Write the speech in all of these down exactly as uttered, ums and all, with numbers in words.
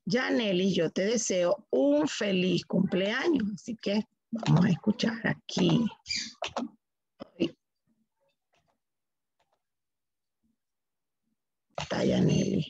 Yaneli, yo te deseo un feliz cumpleaños, así que vamos a escuchar aquí. Está Yaneli.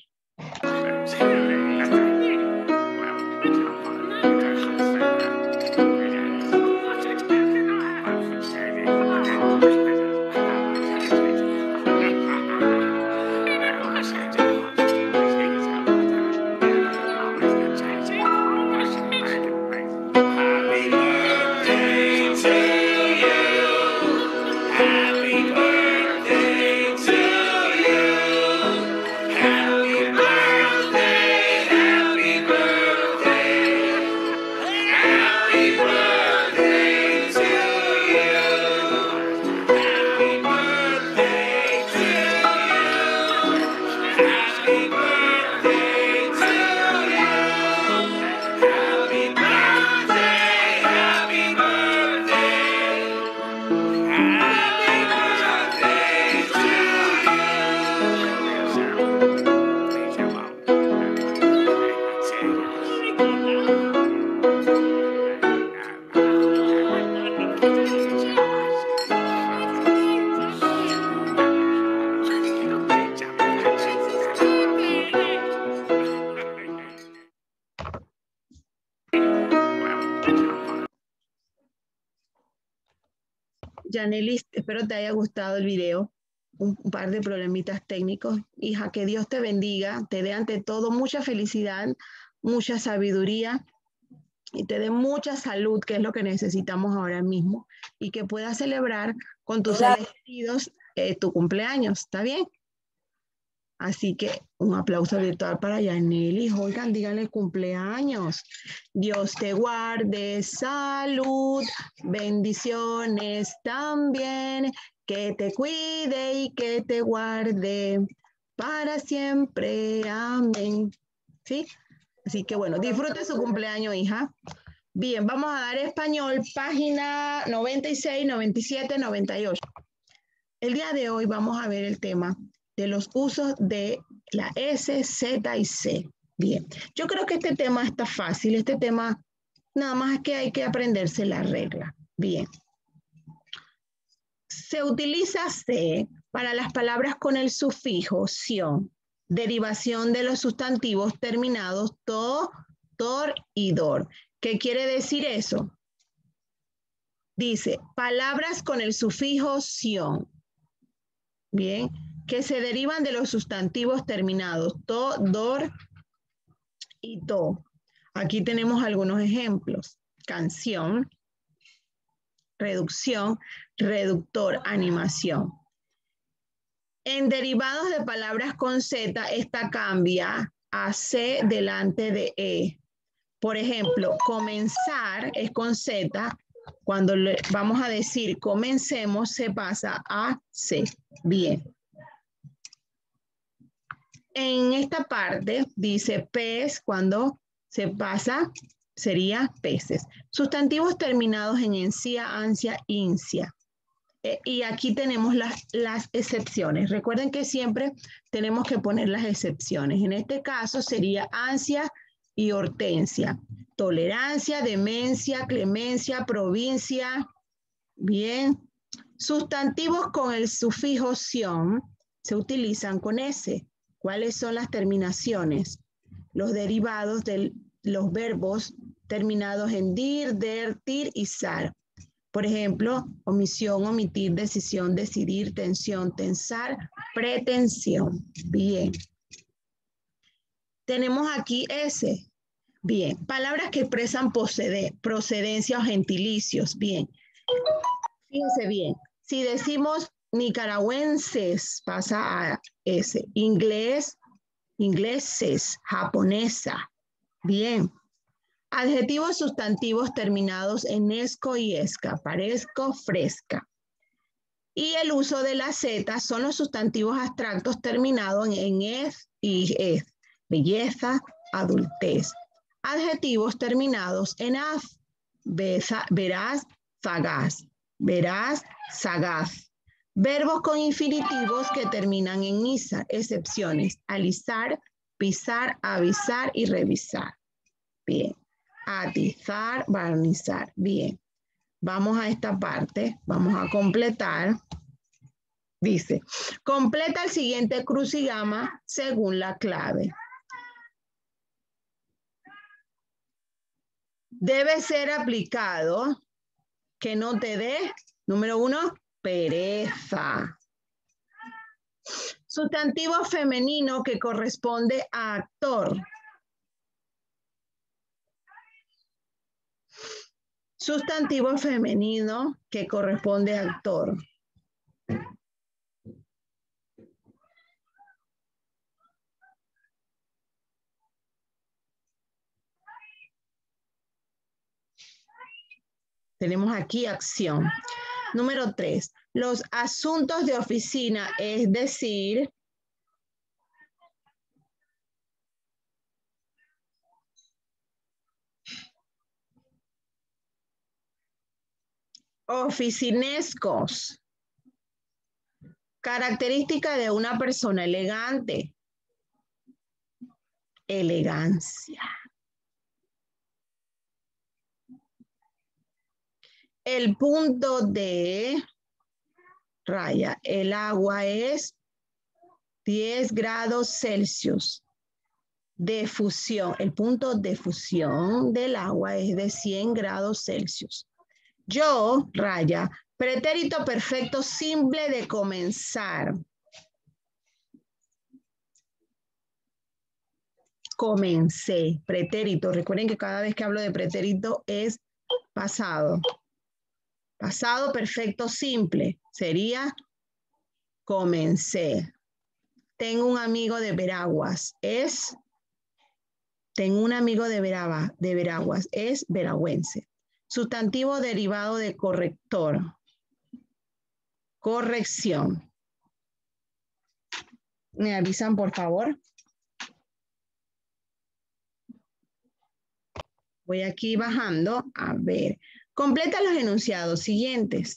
Yaneli, espero te haya gustado el video. Un, un par de problemitas técnicos. Hija, que Dios te bendiga, te dé ante todo mucha felicidad, mucha sabiduría y te dé mucha salud, que es lo que necesitamos ahora mismo, y que puedas celebrar con tus seres queridos eh, tu cumpleaños. ¿Está bien? Así que un aplauso virtual para Yaneli. Oigan, díganle cumpleaños. Dios te guarde, salud, bendiciones también, que te cuide y que te guarde para siempre. Amén. ¿Sí? Así que bueno, disfrute su cumpleaños, hija. Bien, vamos a dar español, página noventa y seis, noventa y siete, noventa y ocho. El día de hoy vamos a ver el tema de los usos de la S, Z y C. Bien, yo creo que este tema está fácil, este tema nada más es que hay que aprenderse la regla. Bien. Se utiliza C para las palabras con el sufijo ción, derivación de los sustantivos terminados to, tor y dor. ¿Qué quiere decir eso? Dice, palabras con el sufijo ción. Bien, que se derivan de los sustantivos terminados to, dor y to. Aquí tenemos algunos ejemplos. Canción, reducción, reductor, animación. En derivados de palabras con Z, esta cambia a C delante de E. Por ejemplo, comenzar es con Z. Cuando le vamos a decir comencemos, se pasa a C. Bien. En esta parte dice pez, cuando se pasa sería peces. Sustantivos terminados en encia, ansia, incia. Eh, y aquí tenemos las, las excepciones. Recuerden que siempre tenemos que poner las excepciones. En este caso sería ansia y hortensia. Tolerancia, demencia, clemencia, provincia. Bien. Sustantivos con el sufijo ción se utilizan con S. ¿Cuáles son las terminaciones? Los derivados de los verbos terminados en dir, der, tir y sar. Por ejemplo, omisión, omitir, decisión, decidir, tensión, tensar, pretensión. Bien. Tenemos aquí S. Bien. Palabras que expresan procedencia o gentilicios. Bien. Fíjense bien. Si decimos nicaragüenses, pasa a S. Inglés, ingleses, japonesa. Bien. Adjetivos sustantivos terminados en esco y esca. Parezco, fresca. Y el uso de la Z son los sustantivos abstractos terminados en es y es. Belleza, adultez. Adjetivos terminados en az. Besa, verás, sagaz. Verás, sagaz. Verbos con infinitivos que terminan en isa. Excepciones. Alisar, pisar, avisar y revisar. Bien. Atizar, barnizar. Bien. Vamos a esta parte. Vamos a completar. Dice, completa el siguiente crucigrama según la clave. Debe ser aplicado que no te dé, número uno, pereza. Sustantivo femenino que corresponde a actor. Sustantivo femenino que corresponde a actor. Tenemos aquí acción. Número tres, los asuntos de oficina, es decir, oficinescos. Característica de una persona elegante. Elegancia. El punto de raya, el agua es diez grados Celsius de fusión. El punto de fusión del agua es de cien grados Celsius. Yo, raya, pretérito perfecto simple de comenzar. Comencé, pretérito. Recuerden que cada vez que hablo de pretérito es pasado. Pasado perfecto simple sería comencé. Tengo un amigo de Veraguas. Es, tengo un amigo de, Veraba, de Veraguas. Es veragüense. Sustantivo derivado de corrector. Corrección. ¿Me avisan, por favor? Voy aquí bajando. A ver. Completa los enunciados siguientes.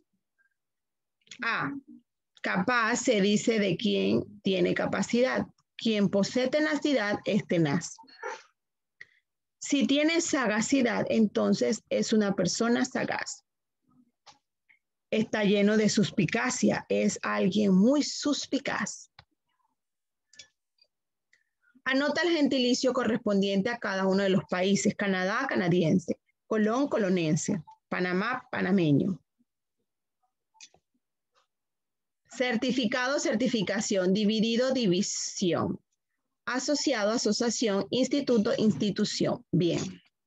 A. Capaz se dice de quien tiene capacidad. Quien posee tenacidad es tenaz. Si tiene sagacidad, entonces es una persona sagaz. Está lleno de suspicacia. Es alguien muy suspicaz. Anota el gentilicio correspondiente a cada uno de los países. Canadá, canadiense. Colón, colonense. Panamá, panameño. Certificado, certificación. Dividido, división. Asociado, asociación. Instituto, institución. Bien.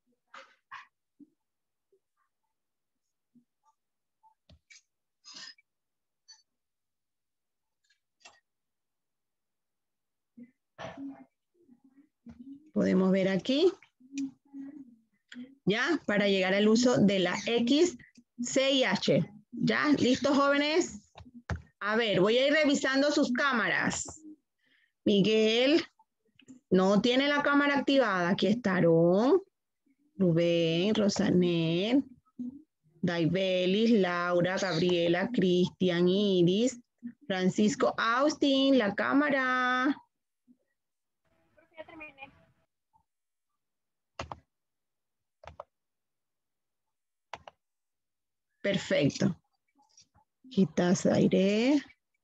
Podemos ver aquí. ¿Ya? Para llegar al uso de la X, C y H. ¿Ya? ¿Listos, jóvenes? A ver, voy a ir revisando sus cámaras. Miguel no tiene la cámara activada. Aquí está Aarón, Rubén, Rosanet, Daibelis, Laura, Gabriela, Cristian, Iris, Francisco, Austin, la cámara. Ya terminé. Perfecto. Quitas aire.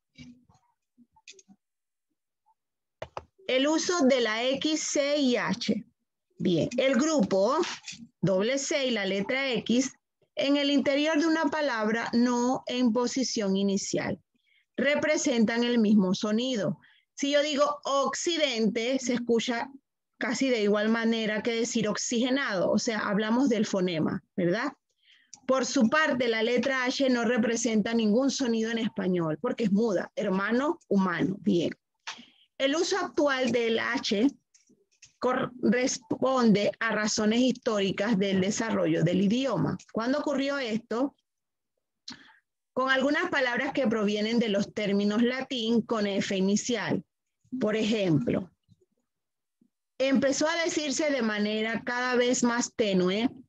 El uso de la X, C y H. Bien, el grupo doble C y la letra X en el interior de una palabra no en posición inicial representan el mismo sonido. Si yo digo occidente, se escucha casi de igual manera que decir oxigenado, o sea, hablamos del fonema, ¿verdad? Por su parte, la letra H no representa ningún sonido en español porque es muda, hermano, humano. Bien. El uso actual del H corresponde a razones históricas del desarrollo del idioma. ¿Cuándo ocurrió esto? Con algunas palabras que provienen de los términos latín con F inicial. Por ejemplo, empezó a decirse de manera cada vez más tenue